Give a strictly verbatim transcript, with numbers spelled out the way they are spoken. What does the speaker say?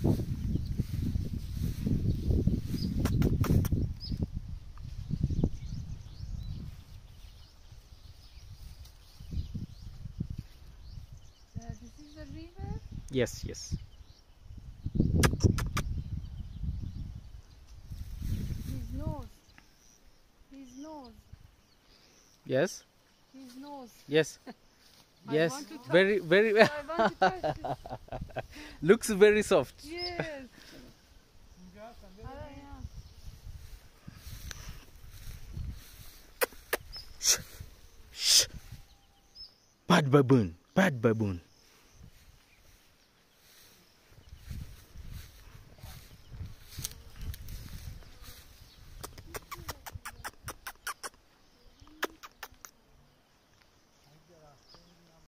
This is the river? Yes, yes. His nose. His nose. Yes. His nose. Yes. I Yes. want to touch- Very, very. I want to touch it. Looks very soft. Yes. Ah, yeah. Shh. Shh. Bad baboon. Bad baboon.